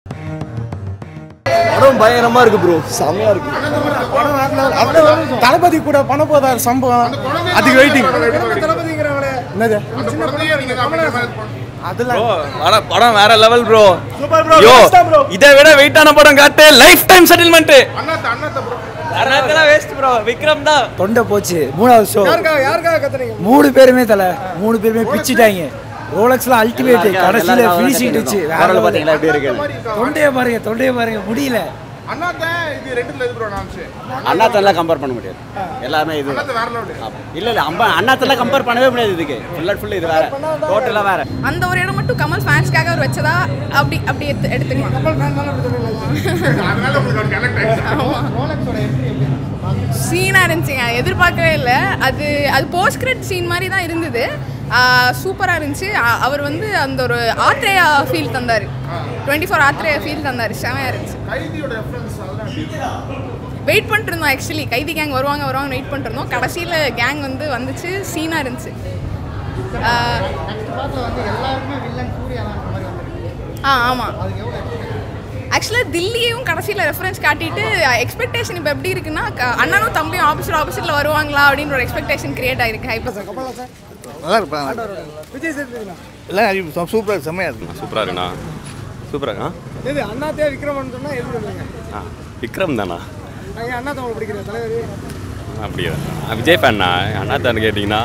படம் பயங்கரமா இருக்கு ப்ரோ, செமையா இருக்கு. தளபதி கூட பண்ண போதார் சம்பவம், அதுக்கு வெயிட்டிங். படம் வேற லெவல் ப்ரோ. இதை விட வெயிட்டான படம் காட்டு. Lifetime settlement. Annaatthe waste bro. Vikram தான் தொண்டை போச்சு. மூணாவது ஷோ மூணு பேருமே பிச்சிட்டாங்க. ரோலக்ஸ்ல அல்டிமேட் கடைசில ஃபினிஷிங் டச். வேற பாத்தீங்களா எப்படி இருக்கு? தொண்டைய பாருங்க முடியல. அண்ணாத்தா இது ரெண்டுல எது ப்ரோ நான்ஸ்? அண்ணாத்தெல்லாம் கம்பேர் பண்ண முடியாது. எல்லாமே இது அண்ணாத்தா வேற லெவல். இல்ல அண்ணாத்தெல்லாம் கம்பேர் பண்ணவே முடியாது. இதுக்கு ஃபுல் இது வேற, டோட்டலா வேற. அந்த ஒரு இடம் மட்டும் கமல் ஃபேன்ஸ்க்காக அவர் வச்சதா அப்படி எடுத்துக்கலாம். கமல் ஃபேன் தான எடுத்துக்கலாம். அதனால உங்களுக்கு கனெக்ட் ஆயிடுச்சு. ரோலக்ஸோட என்ட்ரி எப்படி இருந்துச்சு? சீனா இருந்துச்சுங்க, எதிர்பார்க்கவே இல்லை. அது போஸ்ட் கிரெடிட் சீன் மாதிரி தான் இருந்தது. சூப்பராக இருந்துச்சு. அவர் வந்து அந்த ஒரு ஆத்ரேயா ஃபீல் தந்தார். 24 ஆத்ரேயா ஃபீல் தந்தார். செமையாக இருந்துச்சு. வெயிட் பண்ணிட்டு இருந்தோம். ஆக்சுவலி கைதி கேங் வருவாங்க வெயிட் பண்ணிட்டு இருந்தோம். கடைசியில் கேங் வந்துச்சு. சீனாக இருந்துச்சு. ஆமாம். ஆக்சுவலாக தில்லியும் கடைசியில் ரெஃபரன்ஸ் காட்டிட்டு எக்ஸ்பெக்டேஷன் இப்போ எப்படி இருக்குன்னா, அண்ணனும் தம்பியும் ஆப்போசிட்டில் வருவாங்களா அப்படின்னு ஒரு எக்ஸ்பெக்டேஷன் கிரியேட் ஆகிருக்கு. ஹைப்பர் நல்லா இருப்பேன். விஜய் சேதுபதி எல்லாம் சூப்பராக இருக்கு, செம்மையாக இருக்கு. சூப்பராக இருக்குண்ணா. சூப்பராக இருக்கா? எது அண்ணாத்தே விக்ரம் சொன்னால் எது சொல்லுங்க? விக்ரம் தானா? அண்ணாத்தா உங்களுக்கு பிடிக்கிற தலைவர்? அப்படியா? விஜய் ஃபேன்னா அண்ணாத்தான்னு கேட்டிங்கன்னா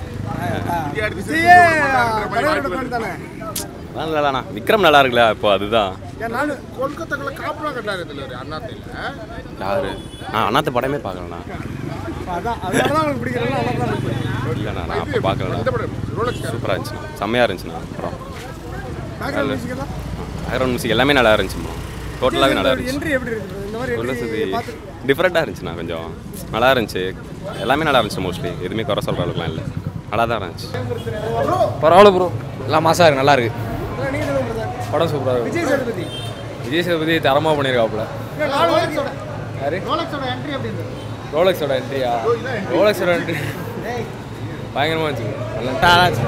நல்லாண்ணா. விக்ரம் நல்லா இருக்குல்ல இப்போ, அதுதான். கொல்கத்தாக்குள்ள காப்பலாம் கட்டாரு தலைவர் அண்ணாத்தையில் யாரு? நான் அண்ணாத்த படமே பார்க்கலண்ணா. இல்லைண்ணா, நான் அப்போ பார்க்கலண்ணா. சூப்பராக இருந்துச்சுண்ணா, செம்மையாக இருந்துச்சுண்ணா படம். பேக்ரவுண்ட் மியூசிக் எல்லாமே நல்லா இருந்துச்சுமா. டோட்டலாகவே நல்லா இருந்துச்சு. டிஃப்ரெண்ட்டாக இருந்துச்சுண்ணா, கொஞ்சம் நல்லா இருந்துச்சு. எல்லாமே நல்லா இருந்துச்சு. மோஸ்ட்லி எதுவுமே குறை சொல்கிற அளவுக்குலாம் இல்லை, நல்லா தான் இருந்துச்சு. பரவாயில்ல ப்ரோ, எல்லாம் மாசாக இருக்கு, நல்லா இருக்கு. படம் சூப்பராக இருக்கு. விஜய் சேதுபதி தரமாக பண்ணியிருக்காப்புல. யாரு? ரோலக்ஸோட என்ட்ரியா? ரோலக்ஸோட என்ட்ரி பயங்கரமாக இருந்துச்சு. நல்லா இருந்துச்சு.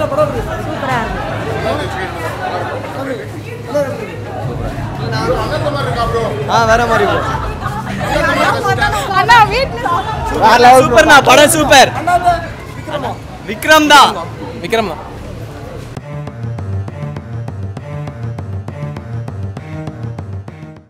வேற மாதிரி சூப்பர்ண்ணா, படம் சூப்பர். விக்ரம் தான். விக்ரம் தான்.